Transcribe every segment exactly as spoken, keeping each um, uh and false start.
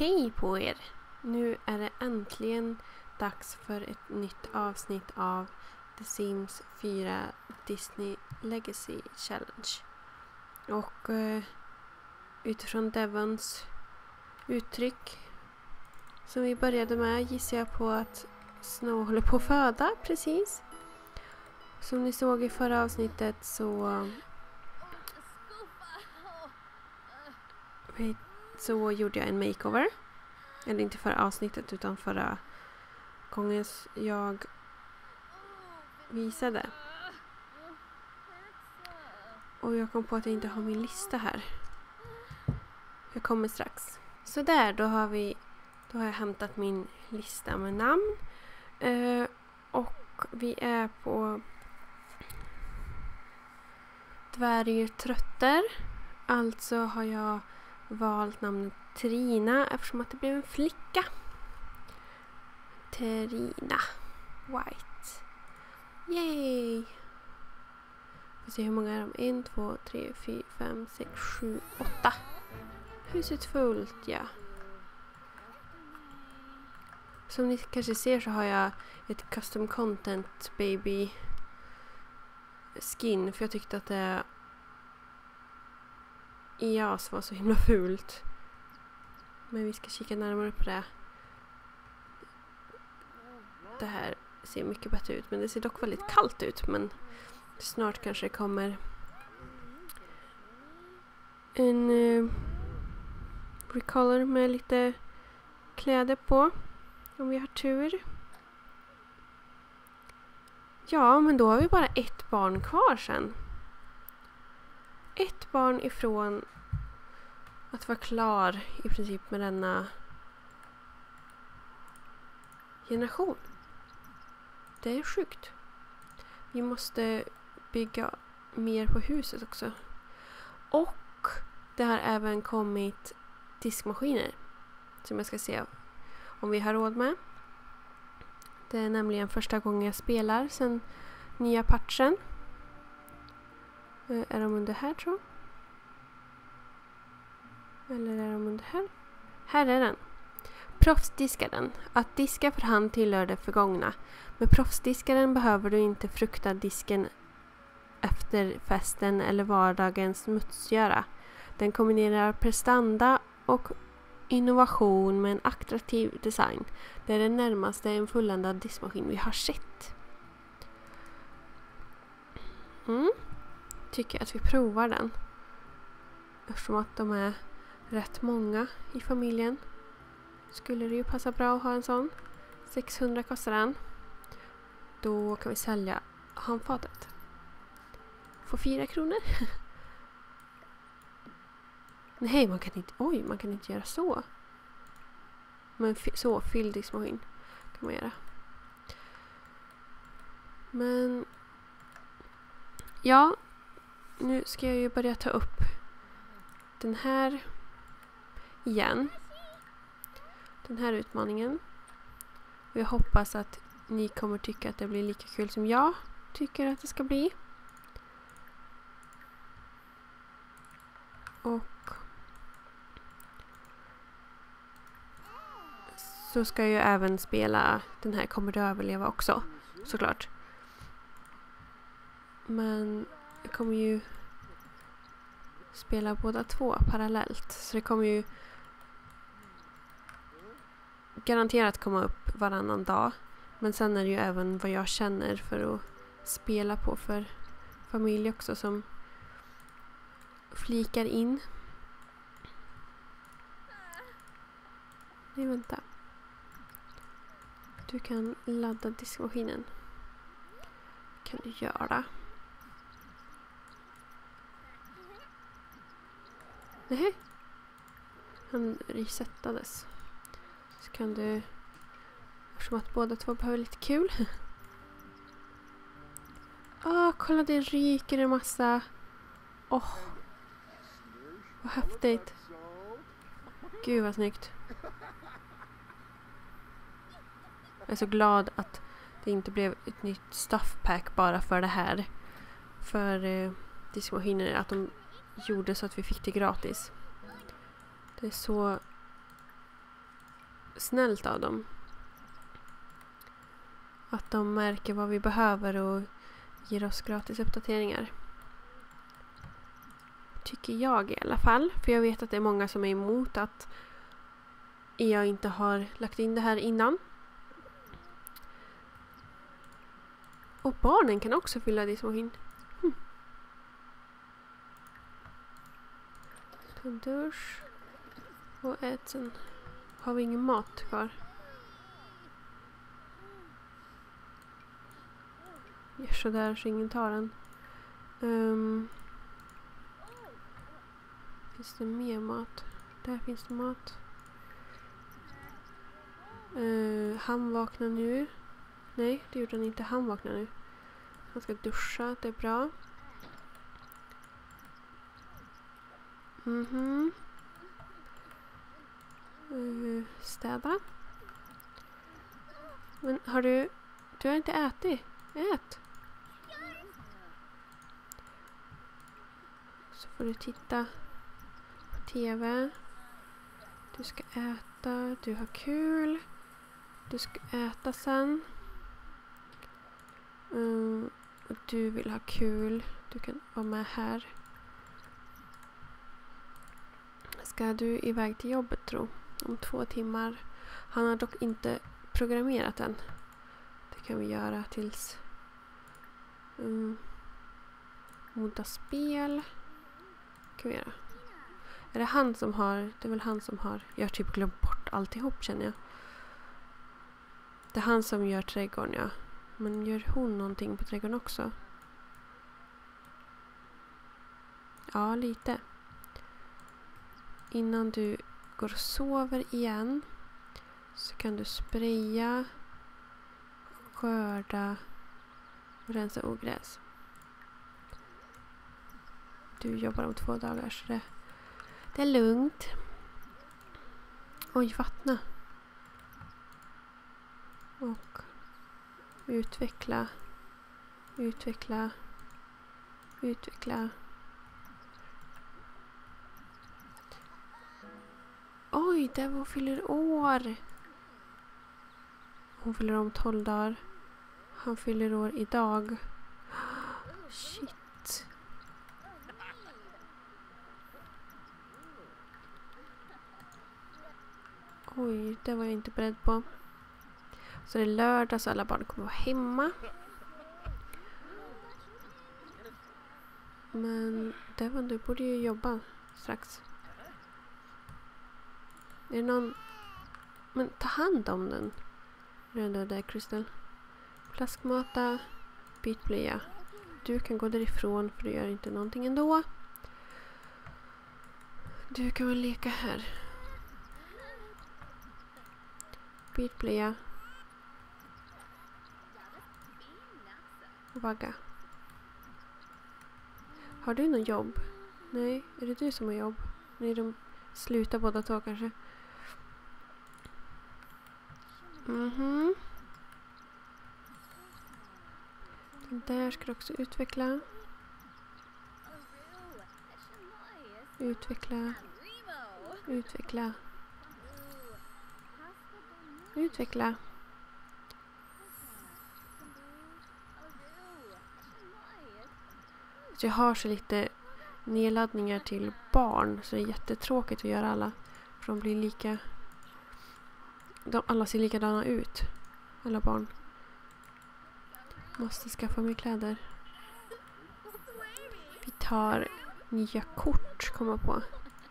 Hej på er! Nu är det äntligen dags för ett nytt avsnitt av The Sims fyra Disney Legacy Challenge. Och eh, utifrån Devons uttryck som vi började med gissar jag på att Snow håller på att föda precis. Som ni såg i förra avsnittet så så gjorde jag en makeover. Eller inte förra avsnittet utan förra gången jag visade. Och jag kom på att jag inte har min lista här. Jag kommer strax. Så där, då har vi då har jag hämtat min lista med namn. Uh, och vi är på dvärgtrötter. Alltså har jag valt namnet Trina eftersom att det blev en flicka. Trina White. Yay! Vi får se hur många är de. En, två, tre, fyra, fem, sex, sju, åtta. Huset fullt, ja. Som ni kanske ser så har jag ett custom content baby skin. För jag tyckte att det i jas var så himla fult. Men vi ska kika närmare på det. Det här ser mycket bättre ut. Men det ser dock väldigt kallt ut. Men snart kanske det kommer en uh, recolor med lite kläder på. Om vi har tur. Ja, men då har vi bara ett barn kvar sen. Ett barn ifrån att vara klar i princip med denna generation. Det är sjukt. Vi måste bygga mer på huset också. Och det har även kommit diskmaskiner som jag ska se om vi har råd med. Det är nämligen första gången jag spelar sedan nya patchen. Är de under här tror jag? Eller är de under här? Här är den. Proffsdiskaren. Att diska för hand tillhör det förgångna. Med proffsdiskaren behöver du inte frukta disken efter festen eller vardagens smutsgöra. Den kombinerar prestanda och innovation med en attraktiv design. Det är det närmaste en fulländad diskmaskin vi har sett. Mm. Tycker att vi provar den. Eftersom att de är rätt många i familjen. Skulle det ju passa bra att ha en sån. sexhundra kostar den. Då kan vi sälja handfatet. Få fyra kronor. Nej, man kan inte. Oj, man kan inte göra så. Men f- så fylld diskmaskin kan man göra. Men ja, nu ska jag ju börja ta upp den här igen. Den här utmaningen. Och jag hoppas att ni kommer tycka att det blir lika kul som jag tycker att det ska bli. Och så ska jag ju även spela den här Kommer du överleva också, såklart. Men jag kommer ju spela båda två parallellt. Så det kommer ju garanterat komma upp varannan dag. Men sen är det ju även vad jag känner för att spela på för familj också som flikar in. Nej, vänta. Du kan ladda diskmaskinen. Kan du göra? Nej. Han resettades. Så kan du, eftersom att båda två behöver lite kul. Åh, oh, kolla det ryker en massa. Åh. Oh, vad häftigt. Gud vad snyggt. Jag är så glad att det inte blev ett nytt stuffpack bara för det här. För eh, diskmaskiner, att de gjorde så att vi fick det gratis. Det är så snällt av dem. Att de märker vad vi behöver och ger oss gratis uppdateringar. Tycker jag i alla fall. För jag vet att det är många som är emot att jag inte har lagt in det här innan. Och barnen kan också fylla det som hin. Hm. Ta en dusch. Och ät sen. Har vi ingen mat kvar? Gör så där så ingen tar den. Um, finns det mer mat? Där finns det mat. Uh, han vaknar nu. Nej, det gjorde han inte. Han vaknar nu. Han ska duscha, det är bra. Mhm. Uh, städa. Men har du... Du har inte ätit. Ät. Så får du titta på tv. Du ska äta. Du har kul. Du ska äta sen. Mm, och du vill ha kul. Du kan vara med här. Ska du iväg till jobbet, tro? Om två timmar. Han har dock inte programmerat än. Det kan vi göra tills mm, modda spel. Kan vi göra. Är det han som har... Det är väl han som har... Jag har typ glömt bort alltihop, känner jag. Det är han som gör trädgården, ja. Men gör hon någonting på trädgården också? Ja, lite. Innan du går och sover igen så kan du spraya, skörda och rensa ogräs. Du jobbar om två dagar så det, det är lugnt. Oj, vattna. Och utveckla, utveckla, utveckla. Oj, där hon fyller år. Hon fyller om tolv dagar. Han fyller år idag. Shit. Oj, det var jag inte beredd på. Så det är lördag så alla barn kommer vara hemma. Men Devon, du borde ju jobba strax. Är det någon... Men ta hand om den. Röda där, Crystal. Plaskmata. Byt blöja. Du kan gå därifrån för du gör inte någonting ändå. Du kan väl leka här. Byt blöja. Och vagga. Har du någon jobb? Nej, är det du som har jobb? Nej, de slutar båda två kanske. Mhm. Den där ska du också utveckla. Utveckla. Utveckla. Utveckla. Så jag har så lite nedladdningar till barn så det är jättetråkigt att göra alla. För de blir lika... De, alla ser likadana ut. Alla barn. Måste skaffa mig kläder. Vi tar nya kort, kommer på.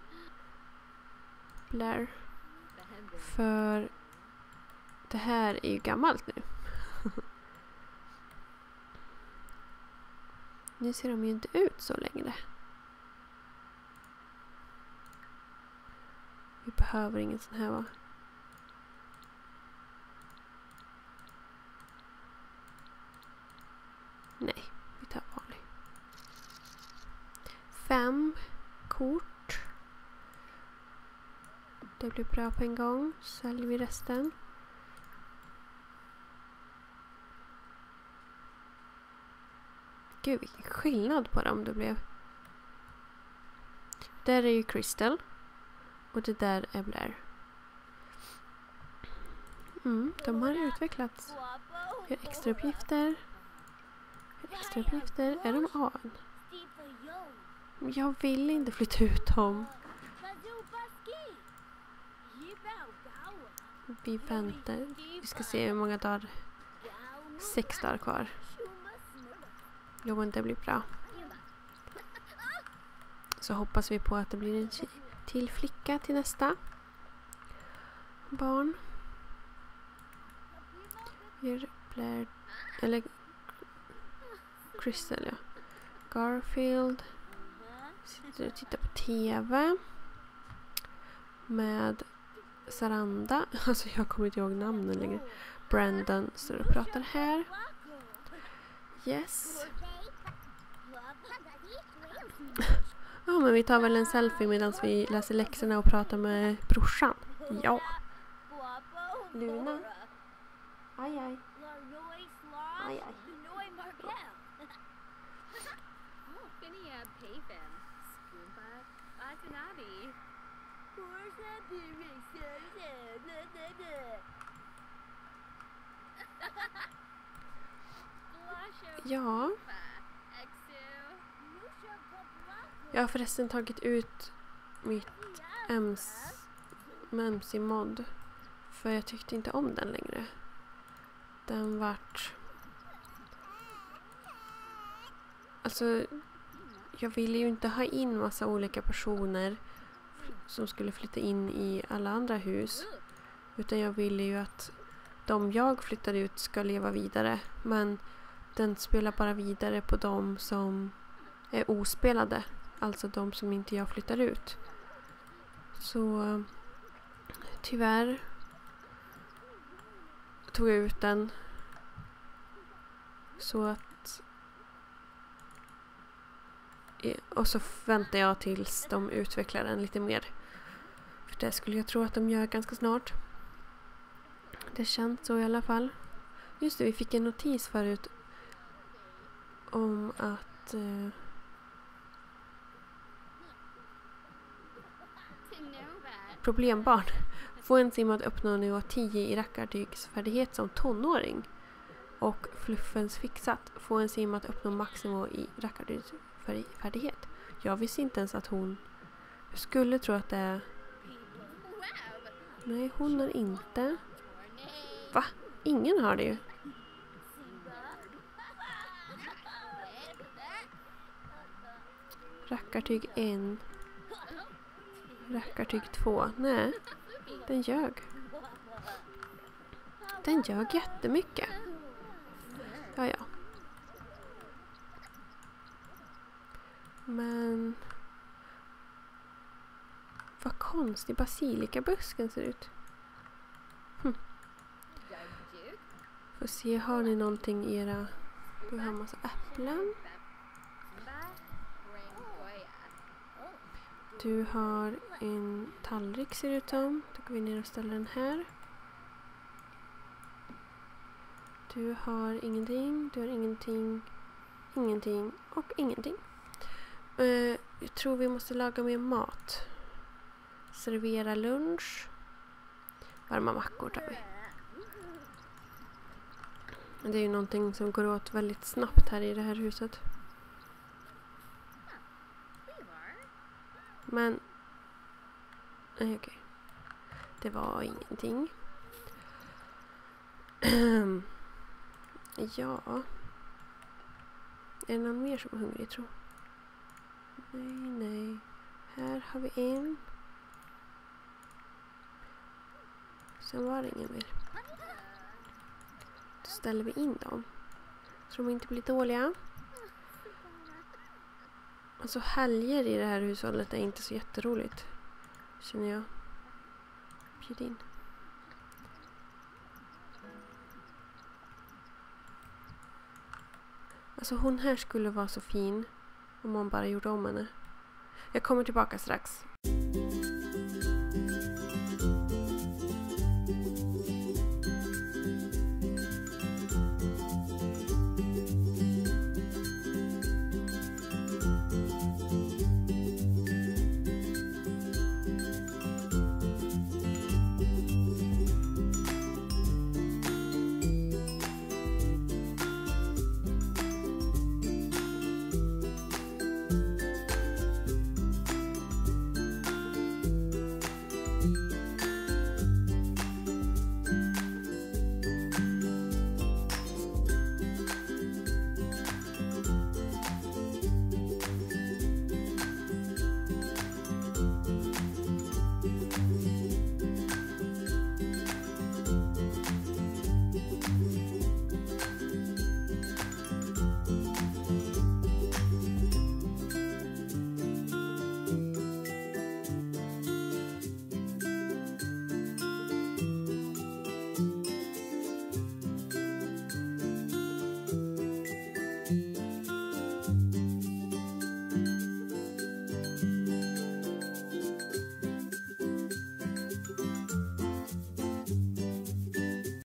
Blair. För det här är ju gammalt nu. Nu ser de ju inte ut så längre. Vi behöver ingen sån här, va? Nej, vi tar vanlig. Fem kort. Det blir bra på en gång. Säljer vi resten. Gud, vilken skillnad på dem det blev. Där är ju Crystal. Och det där är Blair. Mm, de har utvecklats. Vi har extra uppgifter. Vi har extra uppgifter. Är de an? Jag vill inte flytta ut dem. Vi väntar. Vi ska se hur många dagar. Sex dagar kvar. Jo, men det blir bra. Så hoppas vi på att det blir en till flicka till nästa barn. Blair, eller Crystal, ja. Garfield sitter och tittar på tv med Saranda. Alltså jag kommer inte ihåg namnen längre. Brandon står och pratar här. Yes. Ja, men vi tar väl en selfie medan vi läser läxorna och pratar med brorsan. Ja. Luna. Aj, aj. Aj, aj. Ja. Jag har förresten tagit ut mitt M C-mod. För jag tyckte inte om den längre. Den vart... Alltså, jag ville ju inte ha in massa olika personer som skulle flytta in i alla andra hus. Utan jag ville ju att de jag flyttade ut ska leva vidare. Men den spelar bara vidare på de som är ospelade. Alltså de som inte jag flyttar ut. Så tyvärr tog jag ut den. Så att... Och så väntar jag tills de utvecklar den lite mer. För det skulle jag tro att de gör ganska snart. Det känns så i alla fall. Just det, vi fick en notis förut om att eh, problembarn får en sim att uppnå nivå tio i rackartygsfärdighet som tonåring. Och Fluffens fixat får en sim att uppnå maxnivå i rackartygsfärdighet. Jag visste inte ens att hon... Jag skulle tro att det är... Nej, hon har inte... Va? Ingen har det ju. Rackartyg en. Rackartyg två. Nej, den ljög. Den ljög jättemycket. Ja, ja. Men... Vad konstig basilikabusken ser ut. Hm. Får se, har ni någonting i era... Du har en massa äpplen. Du har en tallrik ser ut som. Då går vi ner och ställer den här. Du har ingenting. Du har ingenting. Ingenting. Och ingenting. Uh, jag tror vi måste laga mer mat. Servera lunch. Varma mackor tar vi. Det är ju någonting som går åt väldigt snabbt här i det här huset. Men... Nej, okej. Okay. Det var ingenting. Ja. Är det någon mer som är hungrig, tror? Nej, nej. Här har vi en. Sen var det ingen mer. Då ställer vi in dem. Så de inte blir dåliga. Alltså helger i det här hushållet är inte så jätteroligt. Känner jag. Bjud in. Alltså hon här skulle vara så fin om man bara gjorde om henne. Jag kommer tillbaka strax.